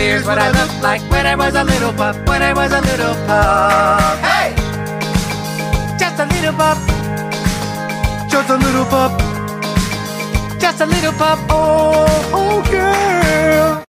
Here's what I looked like when I was a little pup, when I was a little pup. Hey! Just a little pup. Just a little pup. Just a little pup. Oh, oh girl.